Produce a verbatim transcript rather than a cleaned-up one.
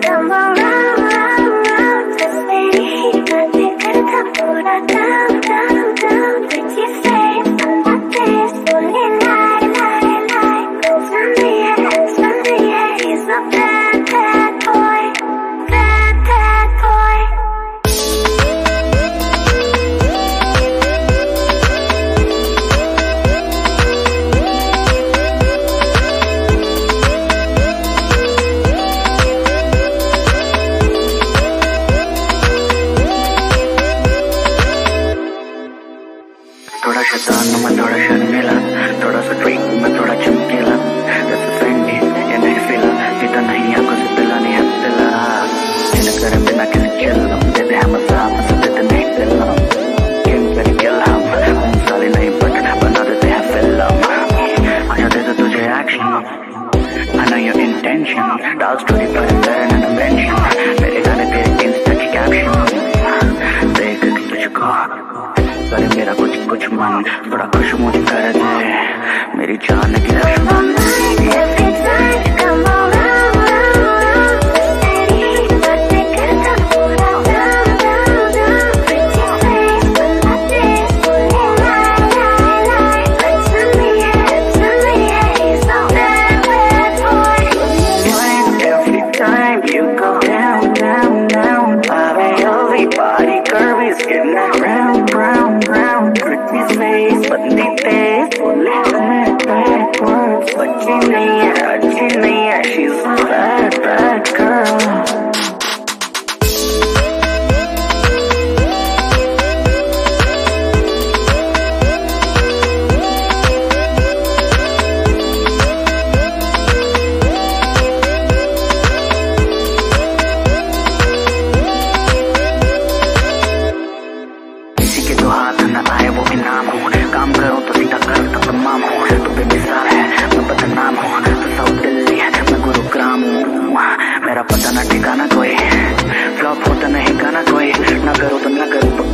come around, round, round. बस मेरी ही बातें करता पूरा down, down, down. Pretty face on my face, fully lie, lie, lie. Sunday, yeah, Sunday, yeah. He's a bad, bad boy, bad, bad boy. थोड़ा शैतान में मैं थोड़ा शर्मीला, थोड़ा सा ट्रिक में थोड़ा चमकीला। जैसे फ्रेंडी ये नहीं फिला, पीता नहीं आंखों से पिला नहीं है पिला। जिन्हें करे बिना किसी चिल्ला, देते हैं मजा मजा देते नहीं पिला। किंग करी किल हम, हम साले नहीं बट बना देते हैं फिल्म। आजा देते तुझे action, I know your intention. डाल स्टोरी पर तेरे न मेंशन, मेरे गाने तेरे इंस्टा की कैप्शन। देख तुझको करे मेरा कुछ कुछ मन, थोड़ा खुश मुझे कर दे मेरी जान की Lakshman. She's a bad, bad girl. किसी के दो हाथ न आए वो इनाम हो, काम करो तो सीधा करो तो तमाम हो। तू बेमिसाल है मैं बदनाम हूँ, तो साउथ दिल्ली मैं गुरुग्राम हूँ। मेरा पता न ठिकाना कोई, फ्लॉप होता नहीं गाना कोई। ना करो तो ना करो